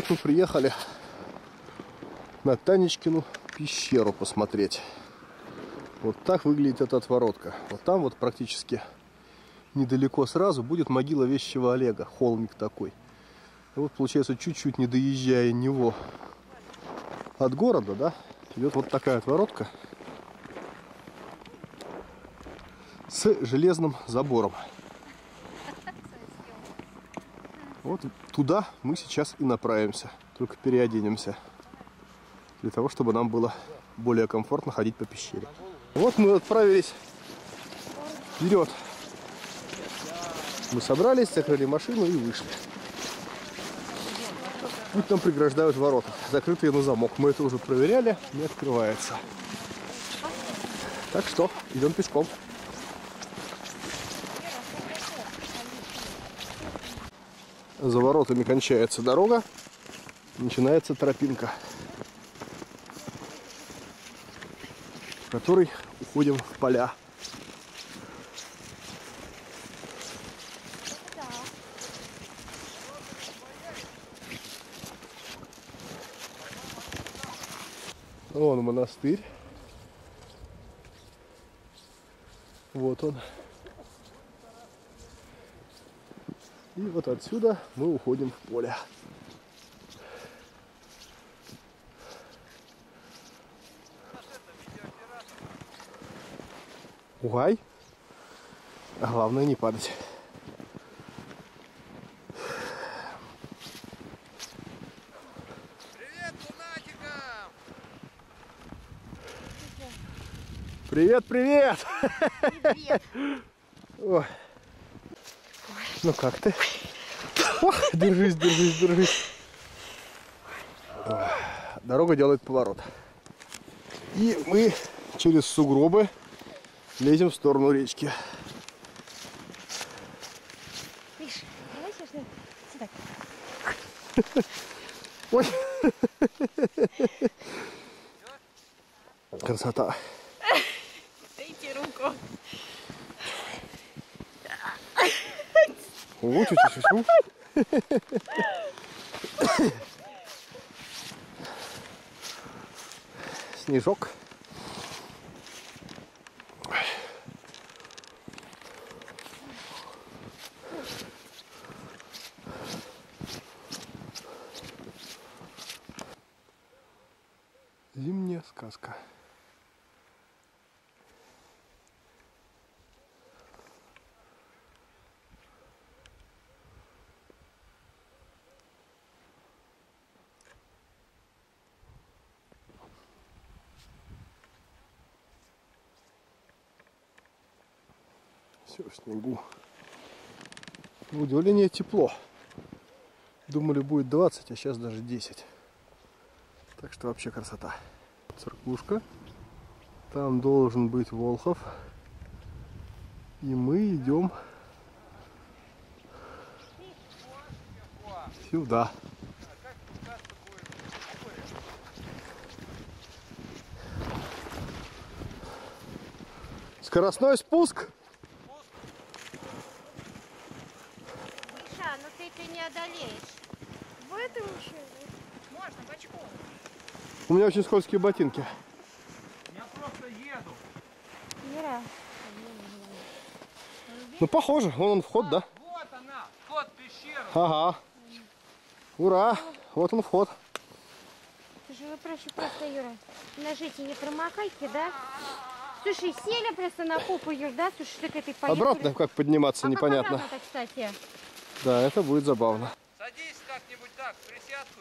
Вот мы приехали на Танечкину пещеру посмотреть. Вот так выглядит эта отворотка. Вот там вот практически недалеко сразу будет могила вещего Олега. Холмик такой. И вот получается, чуть-чуть не доезжая него от города, да, идет вот такая отворотка с железным забором. Вот туда мы сейчас и направимся. Только переоденемся. Для того, чтобы нам было более комфортно ходить по пещере. Вот мы отправились вперед. Мы собрались, закрыли машину и вышли. Путь нам преграждают ворота, закрытые на замок. Мы это уже проверяли, не открывается. Так что идем пешком. За воротами кончается дорога, начинается тропинка, в которой уходим в поля. Вон монастырь. Вот он. И вот отсюда мы уходим в поле. Угай. А главное не падать. Привет, лунатикам! Привет, привет! Привет. Ой. Ну как ты? Ох, держись, держись, держись. Ой. Дорога делает поворот. И мы через сугробы лезем в сторону речки. Миш, давай сейчас сюда. Ой. Красота. Дайте руку. Снежок. Зимняя сказка. Все в снегу. На удивление тепло. Думали будет 20, а сейчас даже 10. Так что вообще красота. Церквушка. Там должен быть Волхов. И мы идем сюда. Скоростной спуск. Миша, ну ты не одолеешь. В этом еще можно бочком. У меня очень скользкие ботинки. Я просто еду. Ира. Ну похоже, вон он вход, да? Вот она, вход в пещеру. Ага. Ура! Вот он вход. Слушай, вы проще просто, Юра, ножите не промокайте, да? Слушай, сели просто на попу, Юр, да? Слушай, так этой поехали. Обратно как подниматься, непонятно. Как обратно-то, кстати? Да, это будет забавно. Садись как-нибудь так, в присядку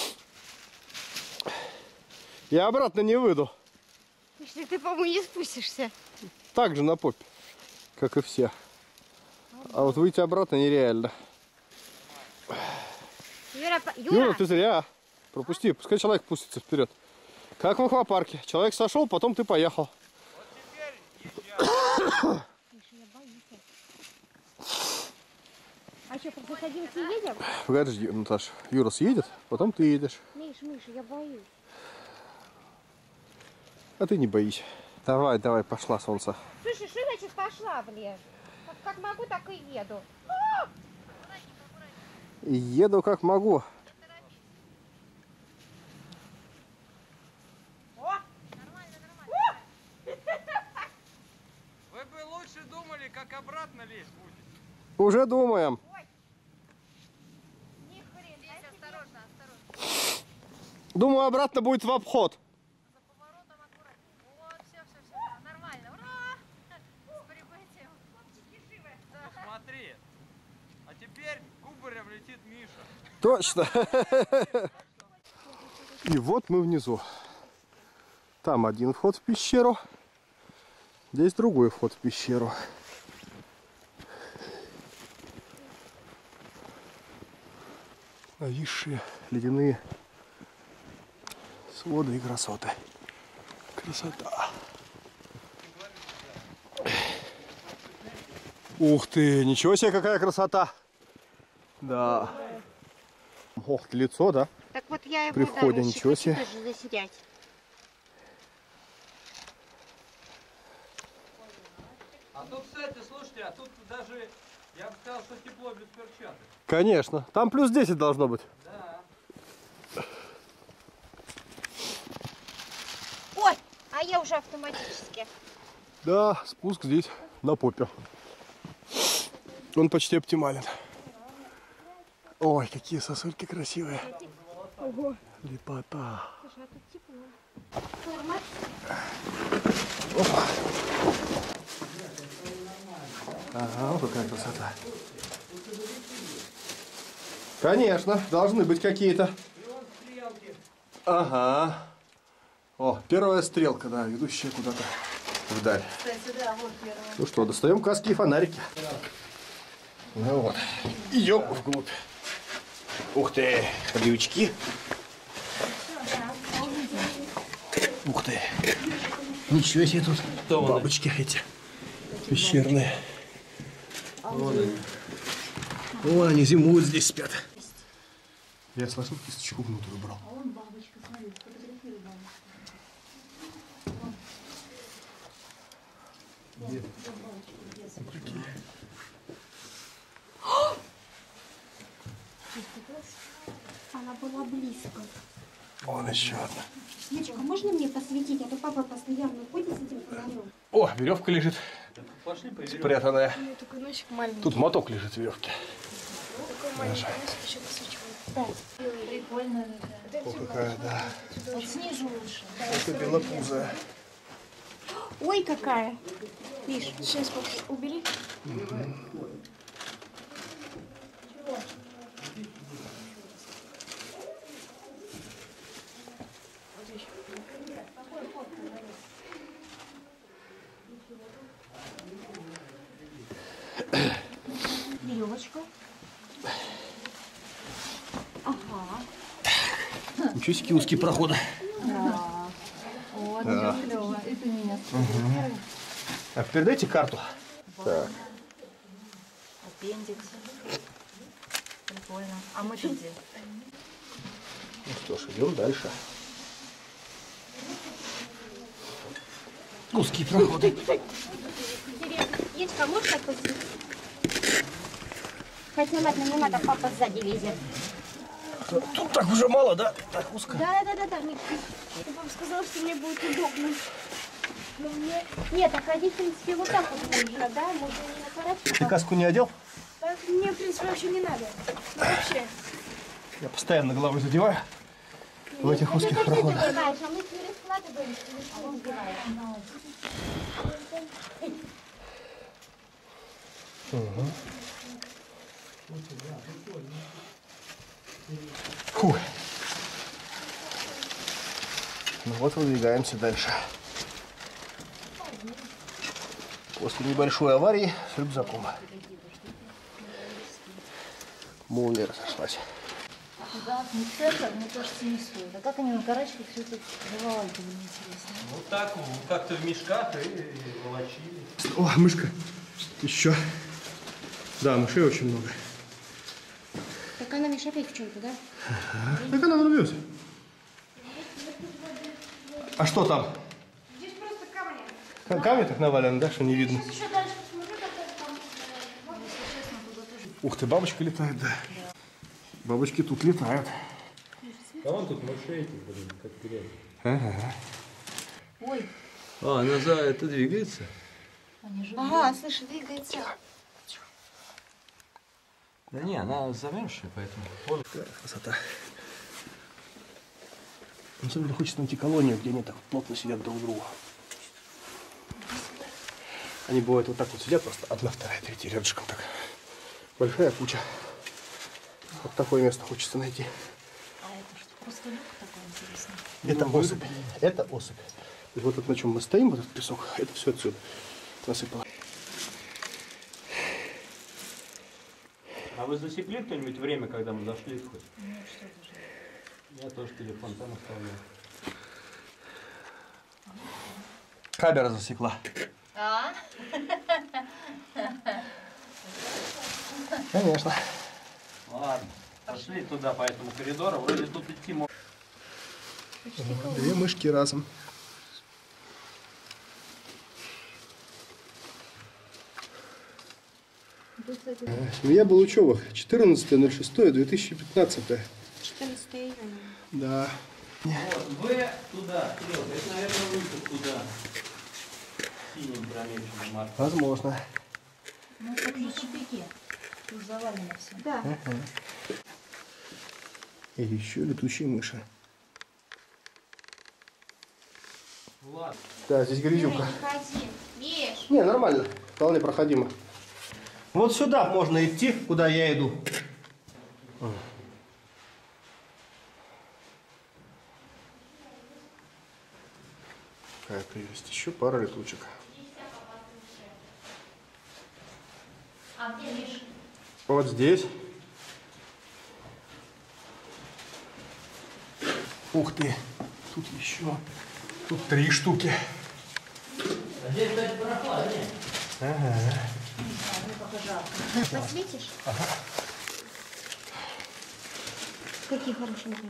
и... Я обратно не выйду. Слушай, ты, по-моему, не спустишься. Так же на попе, как и все. А вот выйти обратно нереально. Юра, Юра, ты зря. Пропусти, пускай человек пустится вперед. Как в аквапарке. Человек сошел, потом ты поехал. Вот теперь езжай. Миша, я боюсь. А что, просто садимся и едем? Подожди, Наташа. Юра съедет, потом ты едешь. Миша, я боюсь. А ты не боись. Давай, давай, пошла, солнце. Слушай, что значит пошла, блин? Как могу, так и еду. Еду как могу. обратно лезть будете? Уже думаем. Осторожно, осторожно. Думаю, обратно будет в обход. За поворотом аккуратнее. Вот, все, нормально. Ура! С прибытием. Хлопчики живы. Смотри. А теперь кубарем летит Миша. Точно. И вот мы внизу. Там один вход в пещеру. Здесь другой вход в пещеру. Нависшие ледяные своды и красоты. Красота. Ух ты, ничего себе, какая красота. Да. Ох, лицо, да? Так вот я его При входе ничего себе. тоже засидять. А тут, кстати, слушайте, а тут даже, я бы сказал, что тепло без перчаток. Конечно. Там плюс 10 должно быть. Да. Ой, а я уже автоматически. Да, спуск здесь на попе. Он почти оптимален. Ой, какие сосульки красивые. Ого. Лепота. Слушай, а тут тепло. Опа. Ага, вот какая красота. Конечно, должны быть какие-то. Ага. О, первая стрелка, да, ведущая куда-то вдаль. Кстати, да, вот первая. Ну что, достаем каски и фонарики. Ну вот, идем вглубь. Ух ты, крючки. Ух ты. Ничего себе тут бабочки эти пещерные. Вон они зимуют здесь, спят. Я сложил кисточку внутрь убрал. А он бабочка, смотри, сфотографируй бабочку. Где? Она была близко. Вон еще одна. Снечка, можно мне посветить? А то папа постоянно ходит с этим фонарем. О, веревка лежит. Пошли поверим. Спрятанная. Такой носик маленький. Тут моток лежит веревки. Такой маленький носик еще посвечивает. Да. Прикольно. О, какая, да. Вот снизу лучше. Это белопузая. Ой, какая. Миш, сейчас убери. Веревочка. Ага. Ничего себе узкие проходы. Вот, Да. клево. Это меня. Так, передайте карту. Так. Аппендикс. Прикольно. А мы-то где? Ну что ж, идем дальше. Узкие проходы. Интересно. Ечка, можешь так посветить? Хотя ладно, не надо, папа сзади лезет. Тут так уже мало, да? Так узко. Да. Ты папа сказал, что мне будет удобно. Но мне... Нет, так один, в принципе, вот так вот можно, да? Можно не наворачивать. Ты каску не одел? Так, мне, в принципе, вообще не надо. Ну, вообще. Я постоянно головой задеваю в этих узких Ты проходах. задеваешь, а мы не раскладываем, а он сбивает. Фу. Ну вот выдвигаемся дальше. После небольшой аварии с рюкзаком. Молния разошлась. Да, не центр, мне кажется, не стоит. А как они на карачках все это завалали, было интересно. Вот так, как-то в мешках и волочили. О, мышка. Еще. Да, мышей очень много. Так она мешает в чем-то, да? Так она врубилась. А что там? Здесь просто камни. Камни так навалены, да, что не видно? Еще дальше посмотрю, как там. Ух ты, бабочка летает, да. Бабочки тут летают. А вон тут мышей, блин, как грязь. Ага. Ой, А, она за это двигается? они же... Ага, слышь, двигается. Да не, она замерзшая, поэтому... Вон. Какая красота. Особенно хочется найти колонию, где они так плотно сидят друг к другу. Они бывают вот так вот сидят, просто одна, вторая, третья рядышком так. Большая куча. Вот такое место хочется найти. А это что, просто люк такой интересный? Это особь. Это особь. И вот это, на чем мы стоим, вот этот песок, это все отсюда насыпало. А вы засекли кто-нибудь время, когда мы зашли хоть? Нет, что это же? Я тоже телефон там оставляю. Камера засекла. А? Конечно. Ладно, пошли туда по этому коридору. Вроде тут идти можно. Две мышки разом. Семья Балучевых. 14.06.2015. 14 июня. Да. Вот, вы туда, Кирилл, это, наверное, выход туда. Синим промеченным марком. Возможно. Ну, как же чепики. Тут завалено все. Да. И еще летучие мыши. Ладно. Да, здесь грязюка. Не ходи. Видишь? Не, нормально. Вполне проходимо. Вот сюда можно идти, куда я иду. Какая прелесть. Еще пара летучек. А где Миша? Вот здесь. Ух ты. Тут еще. Тут 3 штуки. А здесь, кстати, прохладнее. Ага. Посветишь? Ага. Какие хорошенькие.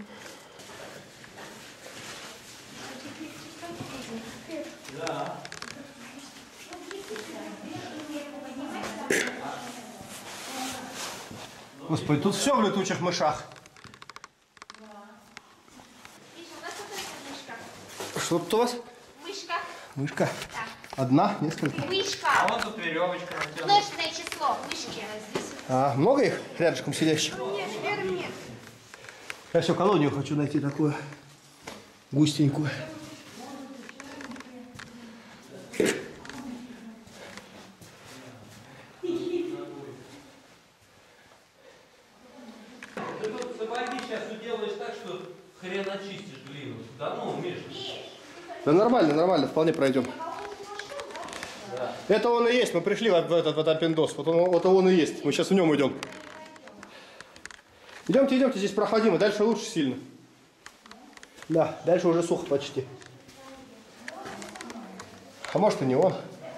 Да. Господи, тут все в летучих мышах. Что тут у вас? Мышка. Мышка. Одна, несколько. А Мышка. вон тут веревочка натянута. Множественное число. Мышки. А, много их рядышком сидящих? Нет, Вера, нет. Я все колонию хочу найти такую густенькую. Ты тут сапоги сейчас уделаешь так, что хрен очистишь глину. Да ну, Миш. Да нормально, нормально, вполне пройдем. Да. Это он и есть, мы пришли в этот аппендоз, вот он и есть, мы сейчас в нем идем. Идемте, идемте, здесь проходимо, дальше лучше сильно. Да, дальше уже сухо почти. А может и не он.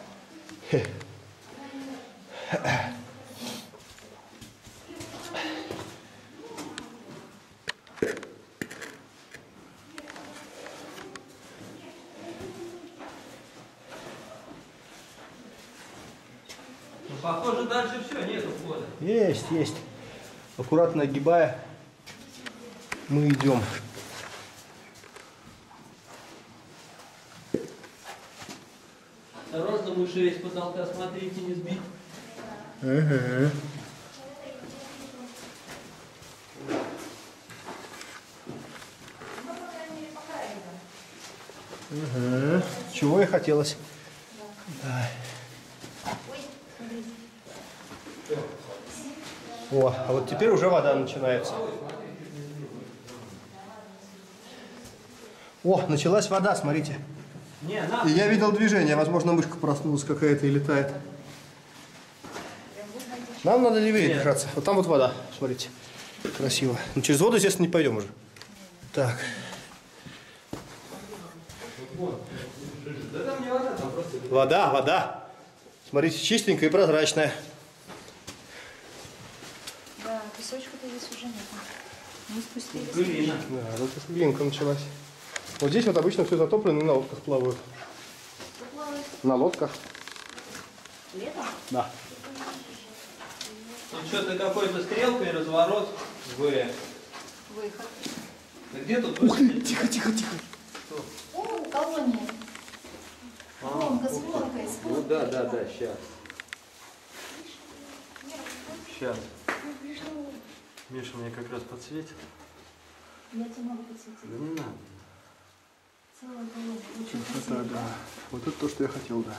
Ну, похоже, дальше все, нету входа. Есть, есть. Аккуратно огибая, мы идем. Осторожно, мышей с потолка, смотрите, не сбить. Ага. Ага. Чего и хотелось. Да. О, а вот теперь уже вода начинается. О, началась вода, смотрите. Не, на. И я видел движение, возможно, мышка проснулась какая-то и летает. Нам надо левее держаться. Вот там вот вода, смотрите. Красиво. Но через воду, естественно, не пойдем уже. Так. Да там не вода, там просто... Вода, вода. Смотрите, чистенькая и прозрачная. Да, песочка-то здесь уже нет. Мы спустились. Глина. Да, вот эта глинка началась. Вот здесь вот обычно все затоплено и на лодках плавают. На лодках. Летом? Да. Тут что-то какой-то стрелкой разворот в... Выход. Да где тут? Ух ты, тихо, тихо, тихо. О, колония. Колонка с лодкой, с Ну лодкой. да, сейчас. Сейчас. Миша мне как раз подсветит. Я тебе могу подсветить. Да не надо. Целая колонна. Очень Красота, красиво. да. Вот это то, что я хотел, да.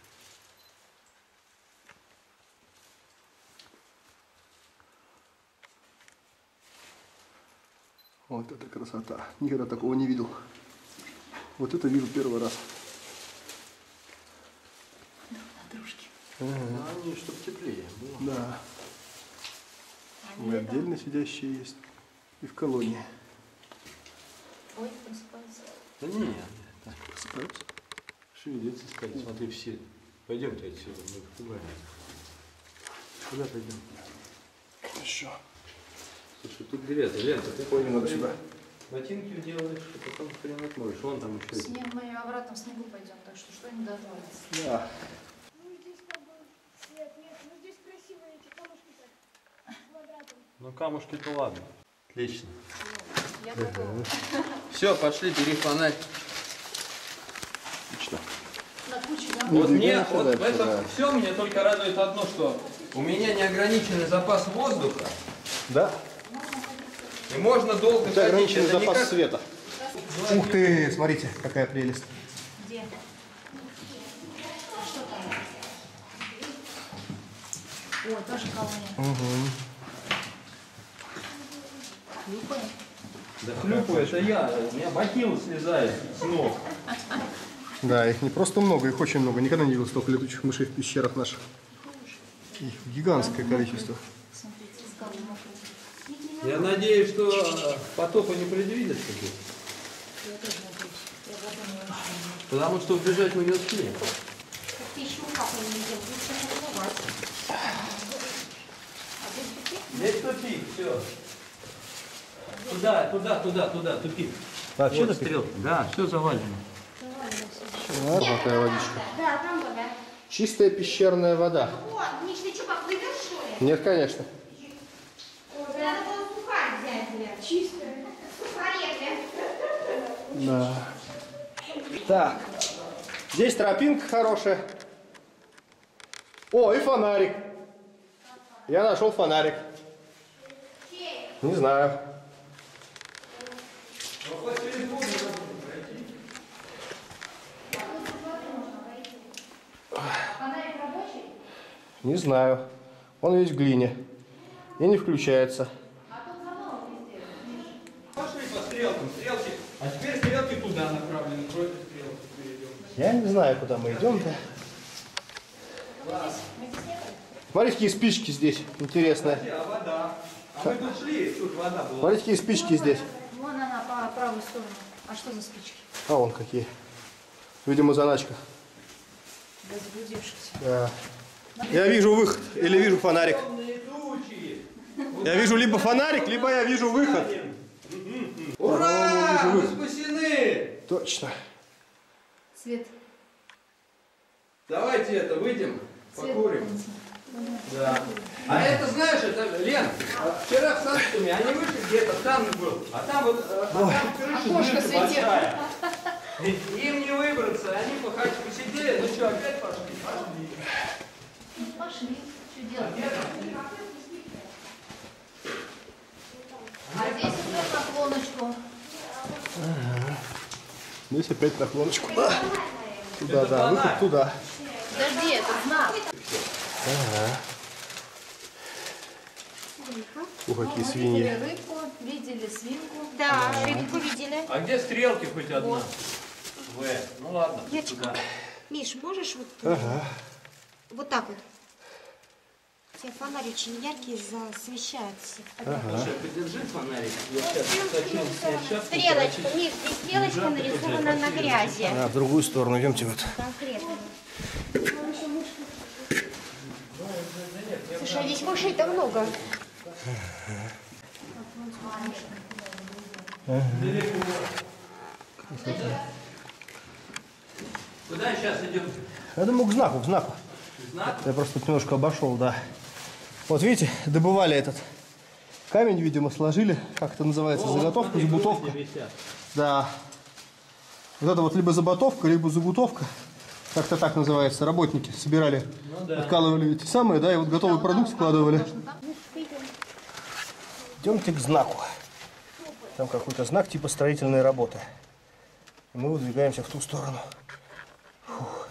Вот это красота. Никогда такого не видел. Вот это вижу первый раз. На дружке. Ну, они, чтобы теплее было. Да. Они И это- отдельно сидящие есть. И в колонии. Ой, просыпается. Да не, так, Просыпаются. шевелиться стали, смотри, все. Пойдемте отсюда, мы их пугаем. Куда пойдем? Еще. Слушай, тут грязно, Лента, ты Ой, не надо сюда. ботинки делаешь, а потом хрен отмоешь. Вон там еще. Снег, мы обратно в снегу пойдем, так что что-нибудь отвалится. Да. Ну здесь как бы свет нет, ну здесь красивые эти камушки так, квадратом. Ну камушки-то ладно. Отлично. Я готова. Все, пошли, бери фонарь. Отлично. На куче, да? Вот мне, двигаемся вот дальше, в этом да. все мне только радует одно, что у меня неограниченный запас воздуха, Да? и можно долго У тебя ходить. ограниченный Это не запас как- света. Ух ты, смотрите, какая прелесть. Где? Что там? Ой, тоже колония. Хлюпаем. Да хлюпаю, это я, у меня бахил слезает с ног. Да, их не просто много, их очень много. Никогда не видел столько летучих мышей в пещерах наших. Их гигантское количество. Смотрите, скалы мокрые. Я надеюсь, что потопа не предвидится тут. Я тоже надеюсь. Я готова не очень. Потому что убежать мы не успеем. Ты еще капли не видел, лучше побывать. Здесь тупик, все. Туда, тупик. Вообще Вот стрелка. Да, все завалено. Такая водичка. Да, там вода. Чистая пещерная вода. Вот, Миш, ты что, поплывешь, что ли? Нет, конечно. Надо было сухарь взять, бля. Чистая. Сухарь, бля. Да. Так. Здесь тропинка хорошая. О, и фонарик. Я нашел фонарик. Не знаю. Фонарик рабочий? Не знаю. Он весь в глине. И не включается. Пошли по стрелкам, стрелки. А теперь стрелки туда направлены, против стрелки перейдем. Я не знаю, куда мы идем-то. Смотрите, какие спички здесь интересные. А вода? А мы тут шли, тут вода была. Смотрите, какие спички здесь. Вон она по правую сторону. А что за спички? А вон какие. Видимо, заначка. Для заблудившихся. Да. Я вижу выход или вижу фонарик. Темные тучи. Я вижу либо фонарик, либо я вижу выход. Ура! Мы спасены! Точно. Цвет. Давайте это, выйдем, Цвет покурим. пятницы. Да. А это, знаешь, это, Лен, вчера в Санкт-Петербурге они вышли где-то, там был, а там вот, там крыша дырка большая. Им не выбраться, они посидели, ну что, опять пошли? Пошли. Ну, пошли. Что делать? А здесь идет наклоночку. Здесь опять наклоночку. Да. Туда, Это да, выход фонарь. туда. Подожди, это знак. Ух, какие Мы свиньи. видели рыбку, видели свинку. Да, рыбку видели. А где стрелки хоть одна? Ну ладно, Девочка, туда. Миш, можешь вот, вот так вот? Тебе фонарь очень яркий, засвещает всех. Слушай, подержи фонарик. Я сейчас хочу снять шапку. Стрелочка, Миш, здесь стрелочка нарисована на грязи. А, в другую сторону идемте вот. Конкретно. Слушай, а здесь мышей-то много. Куда сейчас идем? Я думаю, к знаку, к знаку. Знак? Я просто тут немножко обошел, да. Вот видите, добывали этот камень, видимо, сложили. Как это называется? Заготовка, смотри, загутовка. гвозди висят. Да. Вот это вот либо заготовка, либо загутовка. Как-то так называется. Работники собирали, Ну да. откалывали эти самые, да, и вот готовый продукт складывали. Идемте к знаку. Там какой-то знак типа строительной работы. И мы выдвигаемся в ту сторону. Фух.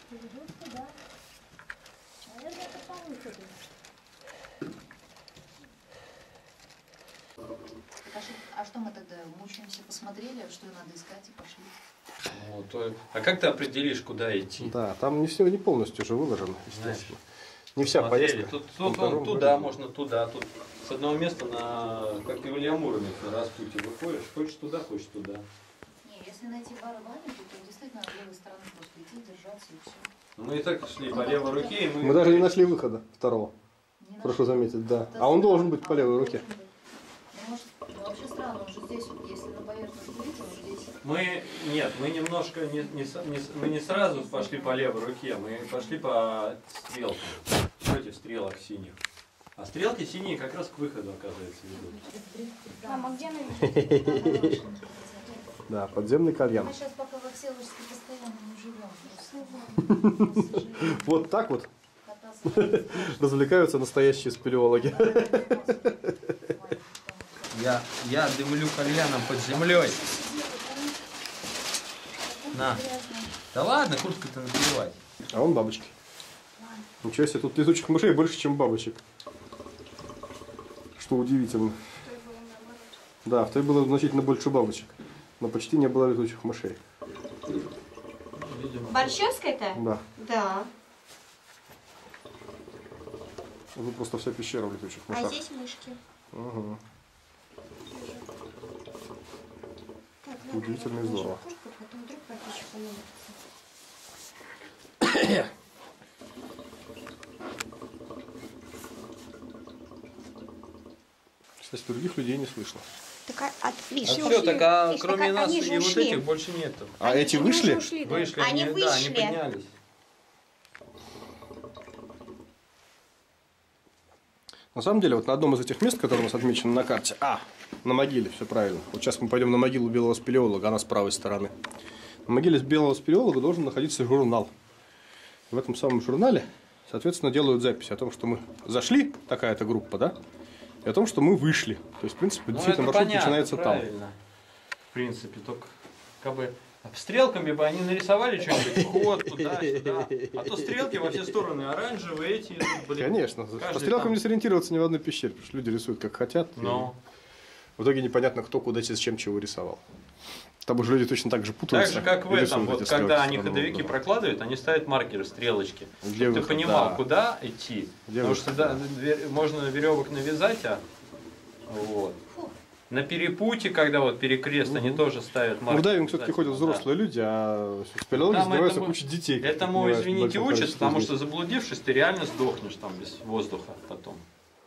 А что мы тогда мучаемся, посмотрели, что надо искать и пошли? Вот. А как ты определишь, куда идти? Да, там не все не полностью уже выложено, естественно. Не вся Смотрели, поездка. тут вон туда можно, туда. Тут с одного места как и в Илья Муромец на распутье выходишь, хочешь туда, хочешь туда. Не, если найти барабаны, то действительно с левой стороны просто идти, держаться и все. Мы и так шли по левой руке, и Мы даже не нашли выхода второго. Прошу заметить, да. А он должен быть по левой руке. Ну, может, вообще странно, он же здесь, вот, если на поверхность выйти, он здесь. Мы немножко мы не сразу пошли по левой руке, мы пошли по стрелкам, против стрелок синих. А стрелки синие как раз к выходу, оказывается, ведут. Мама, где она? Да, подземный кальян. Мы сейчас пока во Всеволожске постоянно не живем. Просто. Вот так вот Кататься. развлекаются настоящие спелеологи. Я дымлю кальяном под землей. На. Да ладно, куртку-то наплевать. А вон бабочки. Ничего себе, тут летучих мышей больше, чем бабочек. Что удивительно. Да, в той было значительно больше бабочек. Но почти не было летучих мышей. Борщевская-то? Да. Да. Тут просто вся пещера в летучих А мышах. здесь мышки. Угу. Так, надо Удивительно и положить здорово. куртку, потом вдруг папичка понадобится. Кстати, других людей не слышно. Так, видишь, Все, так кроме нас они и же вот ушли. этих больше нету. А Они эти уже вышли? ушли, да. Вышли, Они да, они вышли. поднялись. На самом деле, вот на одном из этих мест, которое у нас отмечено на карте, на могиле, все правильно. Вот сейчас мы пойдем на могилу белого спелеолога, она с правой стороны. На могиле белого спелеолога должен находиться журнал. В этом самом журнале, соответственно, делают запись о том, что мы зашли, такая-то группа, да, и о том, что мы вышли. То есть, в принципе, действительно, маршрут начинается там. В принципе, только как бы стрелками бы они нарисовали что-нибудь, вход туда-сюда. А то стрелки во все стороны оранжевые, эти, блин. Конечно. По каждый стрелкам там- не сориентироваться ни в одной пещере, потому что люди рисуют как хотят. и Ну, в итоге непонятно, кто куда зачем чего рисовал. Там уже люди точно так же так путаются. же, как в и этом, рисуют вот эти когда стрелки они по-новому, ходовики да. прокладывают, они ставят маркеры, стрелочки. Где Чтобы ты выход, понимал, да. куда идти. Где Потому выход, что можно веревок навязать, вот. На перепутье, когда вот перекрест, они тоже ставят маркеры. Ну, в дайвинг все-таки ходят Да. взрослые люди, а спелеологи Там занимаются этому- кучей детей. Этому, понимаешь, извините, большое учат, количество потому людей. что заблудившись, ты реально сдохнешь там без воздуха потом.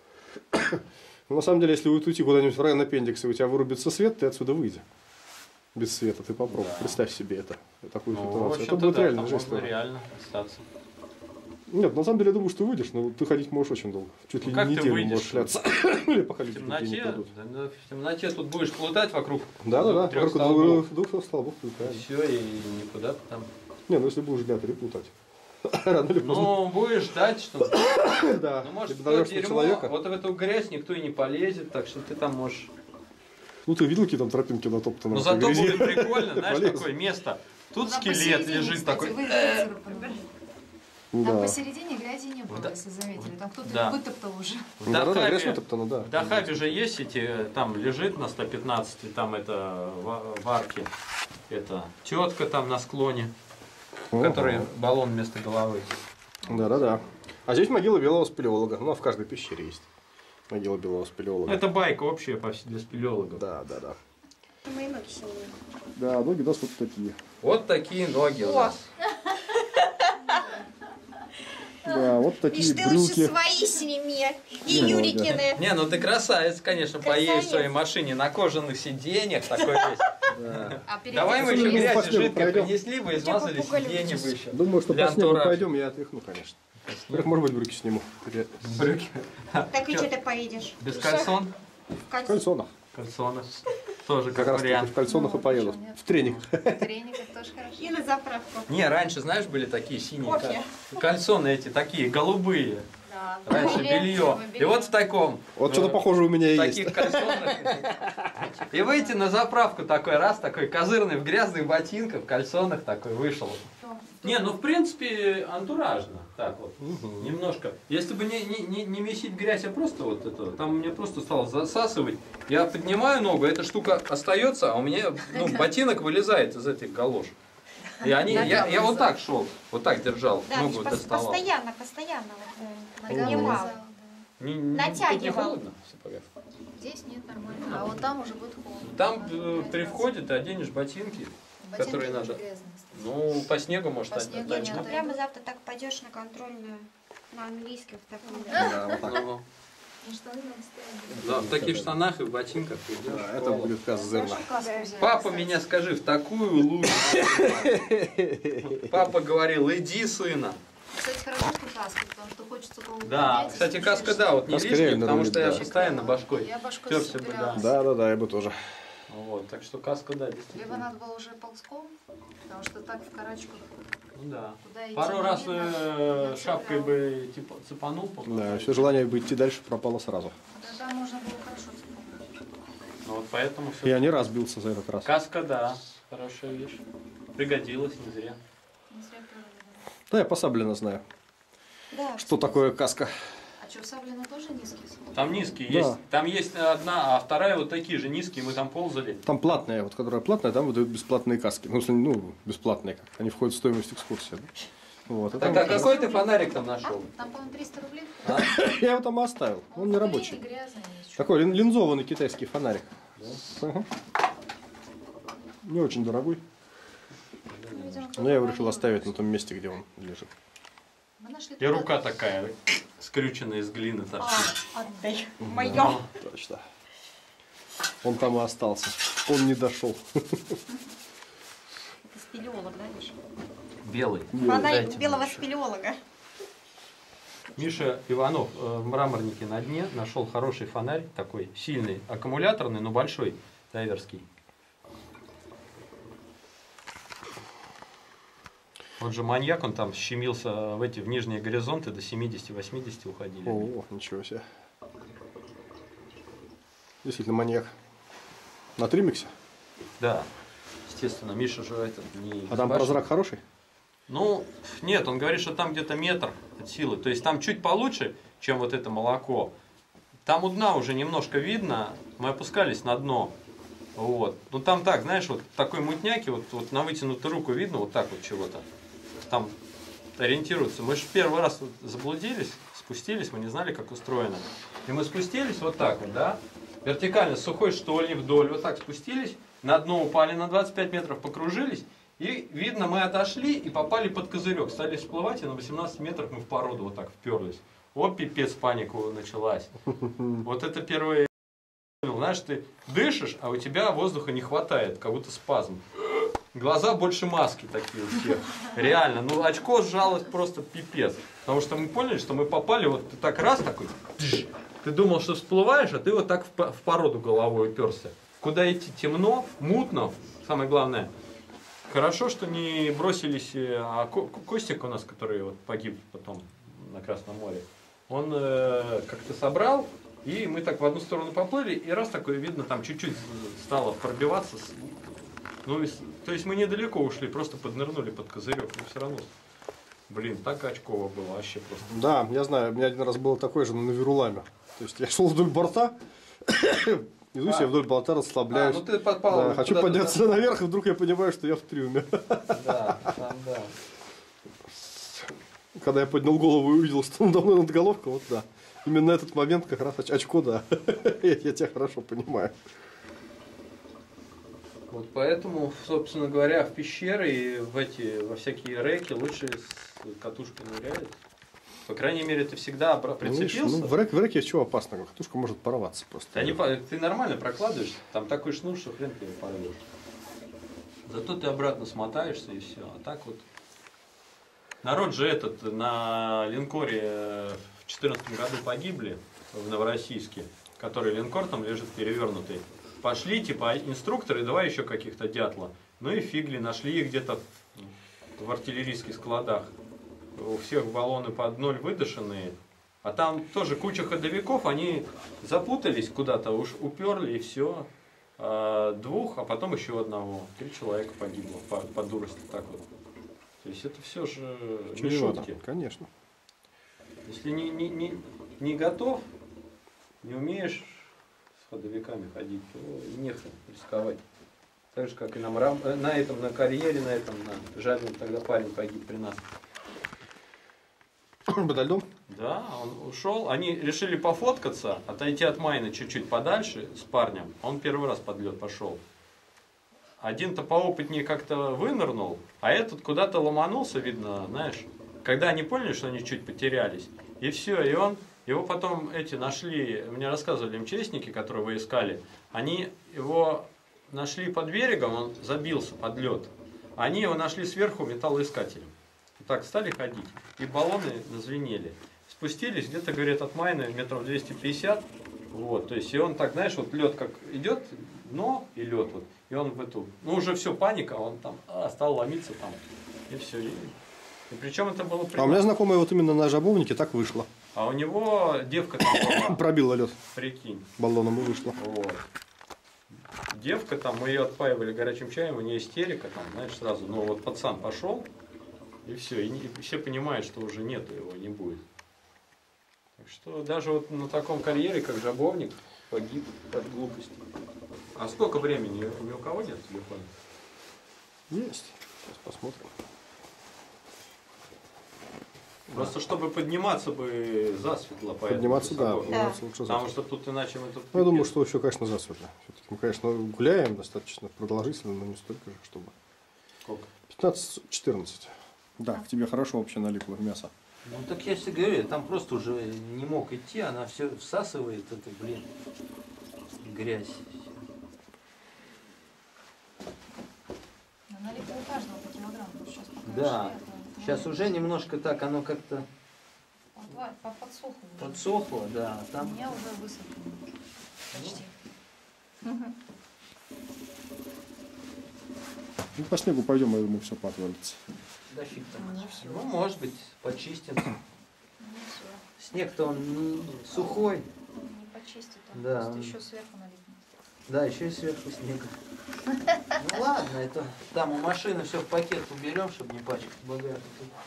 Ну, на самом деле, если уйти куда-нибудь в район аппендикса, и у тебя вырубится свет, ты отсюда выйди. Без света, ты попробуй. Да. Представь себе такую Ну, в ситуацию. общем-то, Это будет да, реально там жесть. можно реально остаться. Нет, на самом деле, я думаю, что выйдешь, но ты ходить можешь очень долго. Чуть ли Ну, как не ты неделю выйдешь? можешь шляться. Или пока В люди другие не темноте, придут. в темноте тут будешь плутать вокруг Да. трех Вокруг столбов. двух столбов, правильно. Все, и никуда ты там. Не, ну если будешь для переплутать. Рано или поздно. Ну, будешь ждать, что... Да. Ну, может, Либо в то наверное, дерьмо, человека. вот в эту грязь никто и не полезет, так что ты там можешь... Ну ты видел, какие там тропинки натоптаны? Но в этой зато грязи? будет прикольно, знаешь, Полез. такое место. Тут Там скелет посередине, лежит кстати, такой. Там Да. посередине грязи не было, Да. если заметили. Там кто-то Да. вытоптал уже. В Да, грязь Дахабе, натоптана, да. в Дахабе же есть эти, там лежит на 115, там это в арке, это тетка там на склоне, у которой баллон вместо головы. Да. А здесь могила белого спелеолога. Ну, а в каждой пещере есть могила белого спелеолога. Это байка общая для спелеологов. Да. Это мои ноги сильные. Да, ноги у нас вот такие. Вот такие ноги у нас. Да, вот такие Ишь, ты лучше брюки. свои сними. И Ну, Юрикины. Не, ну ты красавец, конечно, поедешь в Красавец. своей машине на кожаных сиденьях, такой весь. А перед Давай мы этим еще Ну, грязь по и снегу жидкое пройдем. принесли бы, измазали попугали сиденье бы еще. Думаю, что Для по снегу антуража. пойдем, я отряхну, конечно. Во-первых, может быть, брюки сниму. Брюки. Так и что ты поедешь? Без кальсон? В кальсонах. Кальсоны. Тоже Как как раз таки вариант. в кальсонах и Ну, поедут. почему нет? В треник. В трениках тоже хорошо. И на заправку. Не, раньше, знаешь, были такие синие Кофе. кальсоны эти, такие, голубые. Да. Раньше белье. И вот в таком. Вот что-то похожее у меня и есть. Таких кальсонах. И выйти на заправку такой раз, такой козырный в грязных ботинках, в кальсонах такой вышел. Не, ну в принципе антуражно. Так вот. Немножко. Если бы не месить грязь, а просто вот это, там мне просто стало засасывать. Я поднимаю ногу, эта штука остается, а у меня ботинок вылезает из этих галош. И они, я вот так шел, вот так держал, Да, ногу доставал. постоянно поднимал. Натягивал. Не холодно в сапогах? Здесь нет, нормально. А вот там уже будет холодно. Там при входе ты оденешь ботинки, которые Ботинки надо. уже грязные. Ну, по снегу, может, По снегу отдать. нет. Прямо завтра так пойдешь на контрольную, на английском в таком. Да, вот так. Ну, И штаны надо ставить. да, в таких штанах и в ботинках идешь. Да, это будет козырно. Каску взяли, Папа кстати. меня, скажи, в такую лужу. Папа говорил, иди, сына. Кстати, хорошо, что каска, потому что хочется голову Да, поднять, кстати, если каска, чешешь. да, вот не Каска лишняя, реально потому рулит, что я да. постоянно башкой Я башкой терся бы, да. собиралась. Да, я бы тоже. Вот, так что каска, да, действительно. Либо надо было уже ползком, потому что так в карачках Ну да. куда идти Пару не раз видно. Я шапкой собирала. бы типа цепанул. Да, все желание бы идти дальше пропало сразу. Тогда можно было хорошо вспомнить. Ну вот поэтому все. Я не раз бился за этот раз. Каска, да, хорошая вещь. Пригодилась, не зря. Не зря говорили. Да, я по Саблину знаю. Да, Что такое каска? А что, в Саблино тоже низкий слой? Там низкие Да. есть. Там есть одна, а вторая вот такие же низкие, мы там ползали. Там платная, вот которая платная, там выдают бесплатные каски. Ну, бесплатные как. Они входят в стоимость экскурсии. Да? Вот, а там Так, а какой ты фонарик там нашел? Там, по-моему, 300 рублей. я его там и оставил. Он не рабочий. Грязный есть. Такой линзованный китайский фонарик. Ага. Не очень дорогой. Но я его решил оставить на том месте, где он лежит. Мы нашли И туда- рука такая, скрюченная из глины торчит. отдай. Мое. Точно. Он там и остался. Он не дошел. Это спелеолог, да, Миша? Белый. Фонарик Дайте белого Мише. спелеолога. Миша Иванов в мраморнике на дне нашел хороший фонарь, такой сильный, аккумуляторный, но большой, дайверский. Вот же маньяк, он там щемился в нижние горизонты, до 70-80 уходили. О, ничего себе. Действительно маньяк. На тримиксе? Да, естественно, Миша же этот не... А там безбашенный. прозрак хороший? Ну, нет, он говорит, что там где-то метр от силы. То есть там чуть получше, чем вот это молоко. Там у дна уже немножко видно. Мы опускались на дно. Вот. Ну там так, знаешь, вот такой мутняки, вот на вытянутую руку видно вот так вот чего-то. Там ориентируются. Мы же первый раз вот заблудились, спустились, мы не знали, как устроено. И мы спустились вот так вот, да, вертикально, с сухой штольни вдоль, вот так спустились, на дно упали на 25 метров, покружились. И видно, мы отошли и попали под козырек. Стали всплывать, и на 18 метрах мы в породу вот так вперлись. Вот пипец, паника началась. Вот это первое. Знаешь, ты дышишь, а у тебя воздуха не хватает, как будто спазм. Глаза больше маски такие у всех. Реально. Ну, очко сжалось просто пипец. Потому что мы поняли, что мы попали, вот ты так раз такой, ты думал, что всплываешь, а ты вот так в породу головой уперся. Куда идти? Темно, мутно, самое главное. Хорошо, что не бросились, а Костик у нас, который вот погиб потом на Красном море, он как-то собрал, и мы так в одну сторону поплыли, и раз такое видно, там чуть-чуть стало пробиваться. Ну, то есть мы недалеко ушли, просто поднырнули под козырек, но все равно. Блин, так очково было вообще просто. Да, я знаю, у меня один раз было такое же, но на Веруламе. То есть я шел вдоль борта, идусь, я вдоль борта расслабляюсь. Ну ты попал. Да, хочу подняться наверх, и вдруг я понимаю, что я в трюме. Да, там, да. Когда я поднял голову и увидел, что надо мной надголовка, вот да. Именно этот момент как раз очко, да. Я тебя хорошо понимаю. Вот поэтому, собственно говоря, в пещеры и во всякие реки лучше с катушкой ныряют. По крайней мере, ты всегда прицепился. Ну, в реке чего опасно? Катушка может порваться просто. Да ты нормально прокладываешь, там такой шнур, что хрен ты его порвешь. Зато ты обратно смотаешься и все. А так вот. Народ же этот на линкоре в 2014 году погибли в Новороссийске, который линкор там лежит перевернутый. Пошли, типа, инструкторы, давай еще каких-то дятла. Ну и фигли, нашли их где-то в артиллерийских складах. У всех баллоны под ноль выдышанные, А там тоже куча ходовиков, они запутались куда-то, уж уперли и все. 2, а потом еще одного. 3 человека погибло по дурости так вот. То есть это все же не шутки. Конечно. Если не готов, не умеешь с ходовиками ходить, то нехрен рисковать. Так же, как и на карьере, на жадном тогда парень погиб при нас. Подо льдом? Да, он ушел. Они решили пофоткаться, отойти от Майна чуть-чуть подальше с парнем. Он первый раз под лед пошел. Один-то поопытнее как-то вынырнул, а этот куда-то ломанулся, видно, знаешь. Когда они поняли, что они чуть потерялись, и все, и его потом эти нашли, мне рассказывали МЧСники, которые его искали, они его нашли под берегом, он забился под лед. Они его нашли сверху металлоискателем. Так стали ходить, и баллоны зазвенели. Спустились, где-то, говорят, от Майна метров 250. Вот, то есть, и он так, знаешь, вот лед как идет, дно и лед, вот, и он в эту, ну уже все, паника, он там стал ломиться там, и все. И причем это было А у меня знакомая вот именно на жабовнике так вышла. А у него девка там была. Пробила лед. Прикинь. Баллоном и вышла. Вот. Девка там, мы ее отпаивали горячим чаем, у нее истерика там, знаешь, сразу. Но вот пацан пошел, и все. И все понимают, что уже нету его, не будет. Так что даже вот на таком карьере, как жабовник, погиб от глупости. А сколько времени? Ни у кого нет телефона? Есть. Сейчас посмотрим. Просто чтобы подниматься бы засветло. Подниматься, да, подниматься лучше засветло. Потому что тут иначе мы тут... Ну, я думаю, что еще, конечно, засветло. Все-таки мы, конечно, гуляем достаточно продолжительно, но не столько же, чтобы... Сколько? 15-14. Да, к тебе хорошо вообще налипло в мясо. Ну так я тебе говорю, там просто уже не мог идти, она все всасывает, это, блин, грязь. Налипло у каждого по килограмму. Сейчас пока Да, шли, сейчас уже немножко так, оно как-то подсохло. уже. подсохло, да, У там... меня уже высохло. Почти. Ну, по снегу пойдем, я думаю, все поотвалится. Да фиг там. Не все. Ну, может быть, почистим. Не все. Снег-то он не сухой. Не почистит, он Да, просто он- еще сверху налипнет. Да, еще и сверху снега. Ну ладно, это там у машины все в пакет уберем, чтобы не пачкать багажник.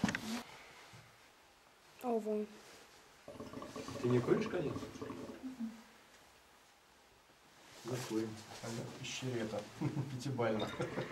Ого. Ты не куришь, конечно? Закурим. Пещере это пятибально.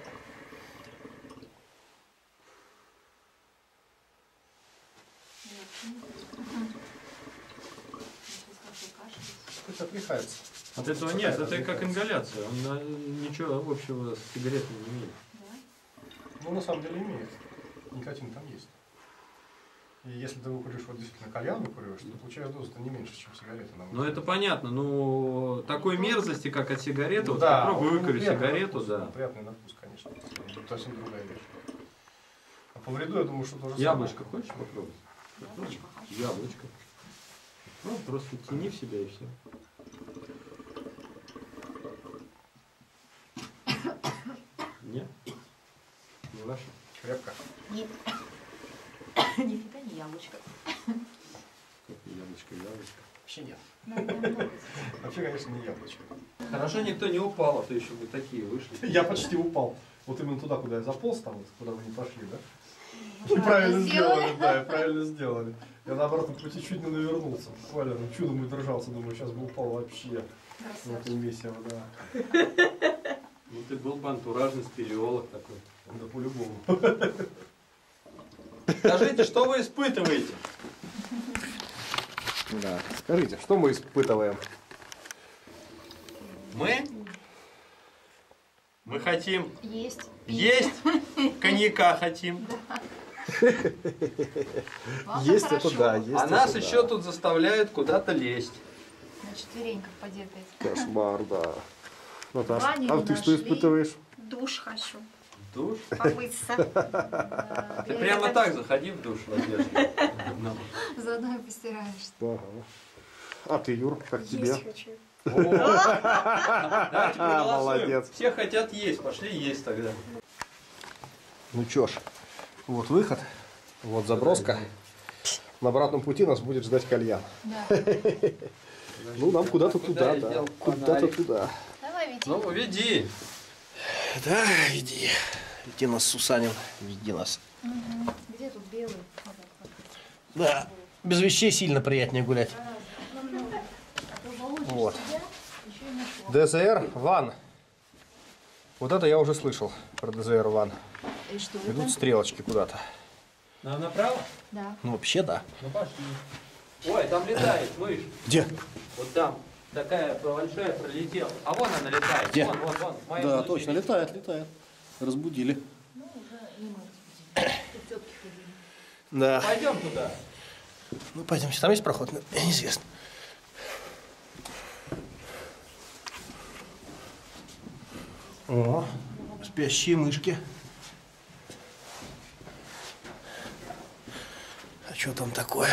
Это отвлекается. От этого нет, это как ингаляция. Он ничего общего с сигаретой не имеет. Ну, на самом деле имеет. Никотин там есть. И если ты выкуришь, вот действительно кальян выкуриваешь, то получаешь дозу-то не меньше, чем сигареты. Ну это понятно, но такой мерзости, как от сигареты, Ну вот да, попробуй он выкурить приятный на сигарету, вкус, да. Приятный на вкус, конечно. Это совсем другая вещь. А по вреду, я думаю, что тоже Яблочко хочешь попробовать? Яблочко хочу. Яблочко. Ну, просто тяни в себя и все. Нет? Не ваше? крепко. Нет. Нифига не яблочко. Как яблочко, яблочко. Вообще нет. Наверное, Вообще, конечно, не яблочко. Хорошо, никто не упал, а то еще бы такие вышли. Я почти упал. Вот именно туда, куда я заполз, там, вот, куда вы не пошли, да? много. Правильно сделали, да, правильно сделали. Я на обратном пути чуть не навернулся. Буквально ну, чудом удержался, думаю, сейчас бы упал вообще. Вот и месиво, да. Ну ты был бы антуражный спелеолог такой. Да по-любому. Скажите, что вы испытываете? Да. Скажите, что мы испытываем? Мы хотим Есть. есть, коньяка хотим. Вам Есть хорошо. это да, есть А это нас да. еще тут заставляют куда-то лезть. На четвереньках подергать. Кошмар, да. Наташ, Ваню а не ты что нашли. испытываешь? Душ хочу. Душ? Помыться. Ты прямо так заходи в душ в одежде. Заодно и постираешь. Ага. А ты, Юр, как тебе? Есть хочу. Давайте проголосуем. Молодец. Все хотят есть, пошли есть тогда. Ну чё ж, вот выход, вот заброска. На обратном пути нас будет ждать кальян. Да. Ну, нам куда-то Куда туда, я да. делал Куда-то фонарик? туда. Давай, веди. Ну, веди. Да, веди. Веди нас, Сусанин, веди нас. Мгм. Где тут белый? Вот так вот. Да, без вещей сильно приятнее гулять. А то волочишь Вот. себя, еще и мешок. ДЗР Ван. Вот это я уже слышал про ДЗР Ван. И что Идут это? стрелочки куда-то. Нам направо? Да. Ну, вообще, да. Ну, пошли. Ой, там летает мышь. Где? Вот там. Такая большая пролетела. А вон она летает. Где? Вон. в моем Да, случае. точно, летает. Разбудили. Ну, уже не мы разбудили. Тут тетки ходили. Да. Пойдем туда. Ну, пойдемте. Там есть проход? Ну, неизвестно. О, спящие мышки. А что там такое?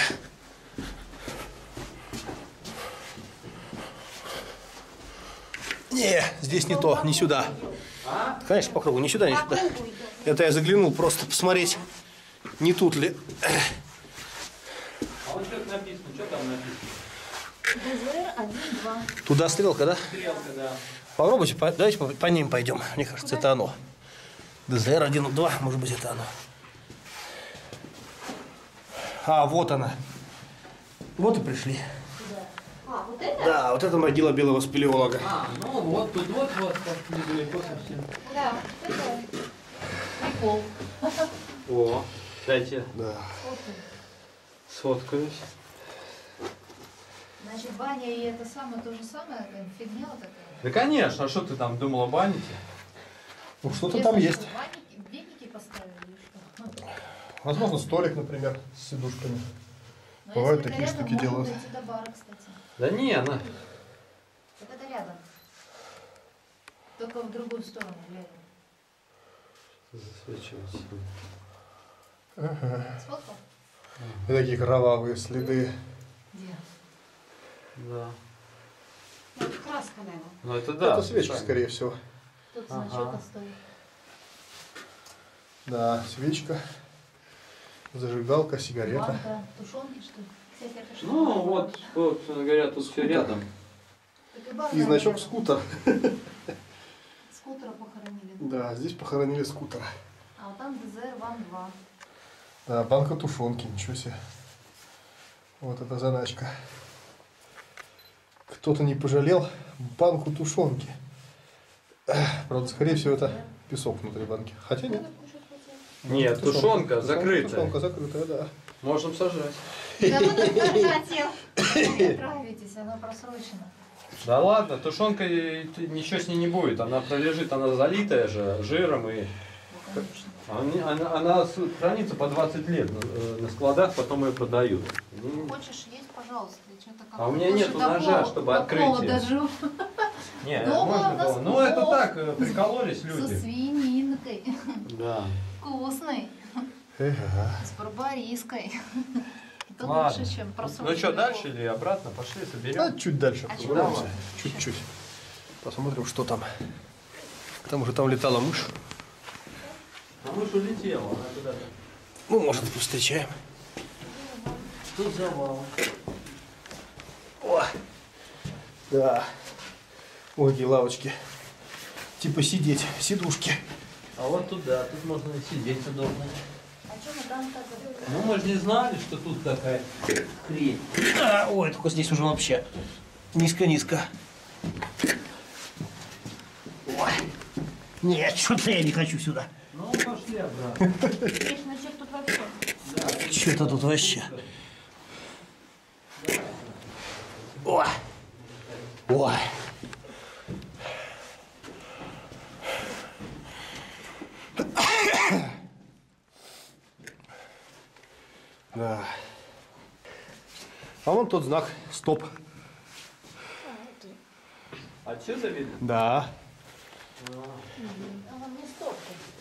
Не, здесь не то, не сюда. Конечно, по кругу, не сюда, не сюда. Это я заглянул просто посмотреть, не тут ли. А вот что написано? Что там написано? ДЗР 1-2. Туда стрелка, да? Стрелка, да. Попробуйте, давайте по ним пойдем. Мне кажется, это оно. ДЗР 1-2, может быть, это оно. А, вот она. Вот и пришли. А, вот это? Да, вот это могила белого спелеолога. А, ну вот тут вот недалеко совсем. Да, это прикол. О, дайте Да. сфоткаюсь. Значит, баня и это самое, то же самое, какая-нибудь фигня вот такая. Да конечно, а что ты там думала банить? Ну, что-то Интересно, там есть. что, веники поставили или что? Возможно, столик, например, с сидушками. Но Бывают если такие это рядом, штуки можно делают. дойти до бара, кстати. Да не, она. Вот это рядом. Только в другую сторону, глядя. Засвечивается. Сфоткал? И такие кровавые следы. Где? Да. Ну, это краска, наверное. Ну это да. Это свечки, сами. скорее всего. Тут Ага. значок оставил. Да, свечка, зажигалка, сигарета. Банка, тушенки, что ли? Кстати, это что? Ну вот, собственно говоря, тут все рядом. Так и бар, И наверное, значок рядом. скутер. Скутера похоронили. Да, здесь похоронили скутера. А вот там ДЗР ВАН-2. Да, банка тушенки, ничего себе. Вот это заначка. Кто-то не пожалел банку тушенки. Правда, скорее всего, это песок внутри банки. Хотя нет. Нет, тушенка закрытая. Тушенка закрытая, да. Можем сожрать. Да вы так хотел. Не травитесь, она просрочена. Да ладно, тушенка ничего с ней не будет. Она пролежит, она залитая же жиром и. Ну, конечно. Она хранится по 20 лет на складах, потом ее продают. Ну, Хочешь есть, пожалуйста. Что-то А у меня нету ножа, чтобы открыть её. Даже Не, дома можно у нас было. Ну это плов. так, прикололись со люди. свининкой. Да. Вкусной. Ага. С барбариской. Это Ладно. лучше, чем просроченный Ну что, плов. дальше или обратно? Пошли, Да, соберем. чуть дальше. А чё прогуляемся. дальше? Чуть-чуть. Посмотрим, что там. К тому же там летала мышь. А мышь улетела, она куда-то. Ну, может, повстречаем. Тут завал. О, да. Ой, какие лавочки. Типа сидеть, сидушки. А вот туда, тут можно и сидеть удобно. А что мы там так? Ну мы же не знали, что тут такая хрень. А, ой, только здесь уже вообще низко-низко. Ой. Нет, что-то я не хочу сюда. Ну пошли обратно. Конечно, что тут вообще? Что-то тут вообще. Ой. Ой. Да. А вон тот знак. Стоп. Отсюда видно? Да. А вам не стопка.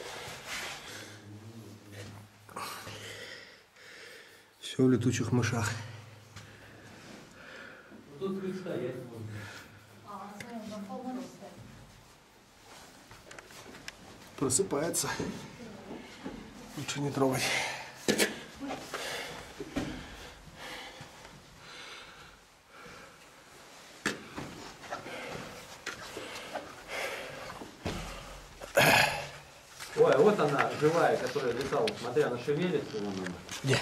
Все в летучих мышах. Тут стоять можно. А, смотри, там полный рост стоит. Просыпается. Лучше не трогать. вот она, живая, которая летала. Смотри, она шевелится. Где?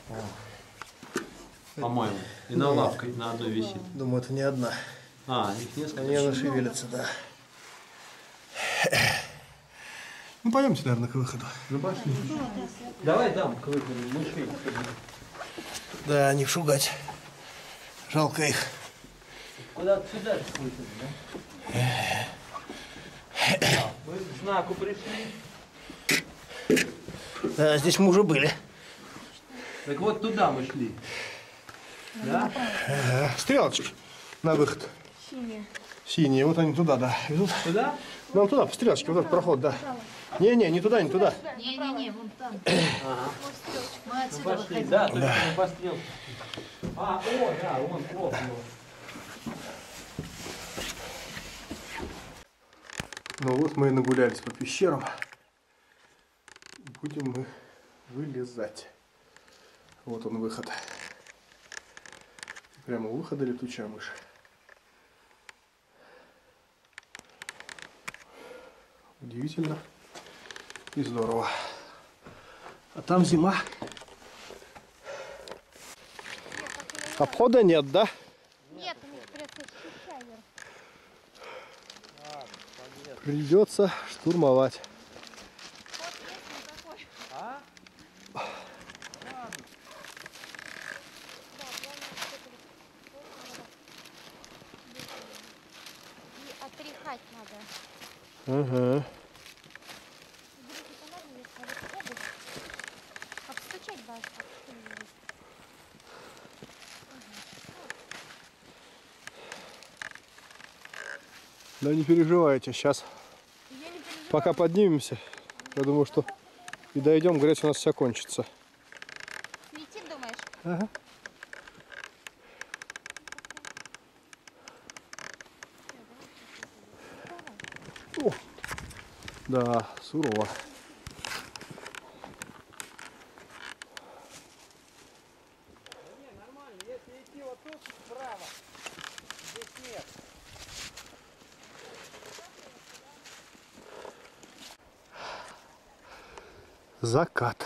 По-моему. И на лапке на одной висит. Думаю, это не одна. А, их несколько. Они она шевелится, да. Ну, пойдемте, наверное, к выходу. Ну, пошли. Давай там к выходу. Мышей. Да, не шугать. Жалко их. Куда-то сюда же выходу, да? Вы к знаку пришли? Да, здесь мы уже были. Так вот туда мы шли. Да? Стрелочки на выход. Синие. Синие, вот они туда, да, ведут. Туда? Нам туда, по стрелочке, вот этот проход, да. Не-не, не туда, не туда. Не-не-не, вон там. Ага. Мы Ну, отсюда пошли, выходим. да, только не по стрелке. А, о, да, вон плохо. Ну вот мы и нагулялись по пещерам. Будем мы вылезать. Вот он выход. Прямо у выхода летучая мышь. Удивительно и здорово. А там зима. Обхода нет, да? Нет, у них просто щищайвер. Придется штурмовать. Вот есть он такой. А? Да, и отряхать надо. Ага. Брюки-то надо, если вот обувь. Обстучать бы, обстучать. Да не переживайте, сейчас Я не переживаю. пока поднимемся, я думаю, что и дойдем, грязь у нас вся кончится. Светит, думаешь? Ага. О, да, сурово. Закат.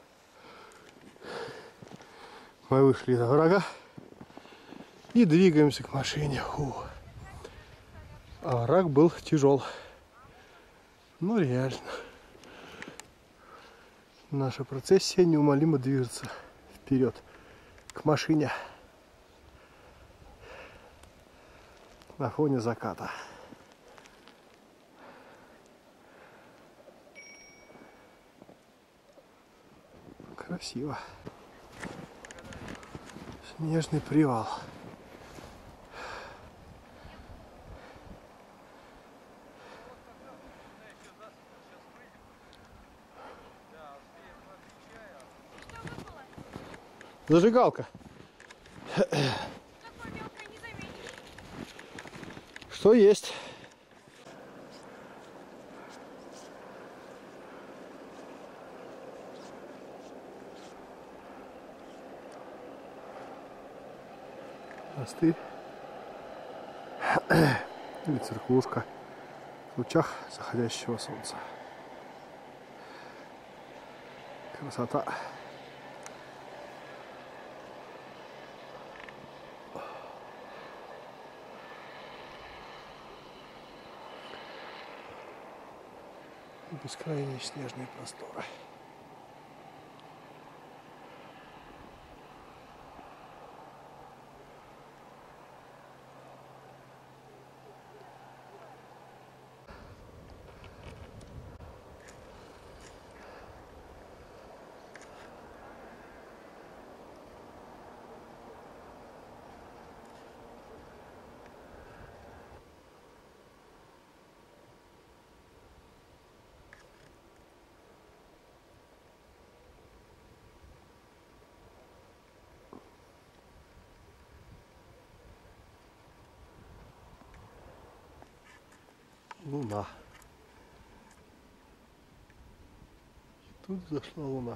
Мы вышли из оврага и двигаемся к машине. Фу. Овраг был тяжел. Ну реально. Наша процессия неумолимо движется вперед к машине на фоне заката. Красиво. Снежный привал. Зажигалка. Что есть? Монастырь или церквушка в лучах заходящего солнца. Красота. Бескрайние снежные просторы. Луна. И тут зашла луна.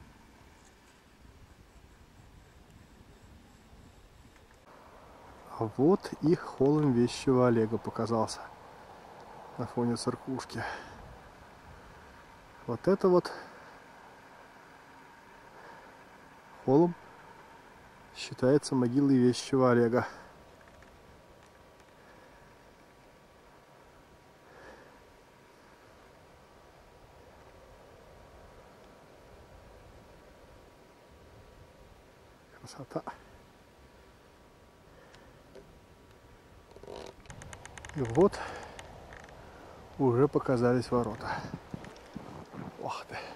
А вот и холм вещего Олега показался на фоне церквушки. Вот это вот холм считается могилой вещего Олега. Красота. И вот уже показались ворота. Ох ты.